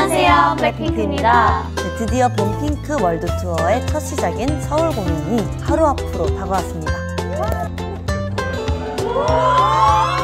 안녕하세요, 블랙핑크입니다. 네, 드디어 봄핑크 월드 투어의 첫 시작인 서울 공연이 하루 앞으로 다가왔습니다.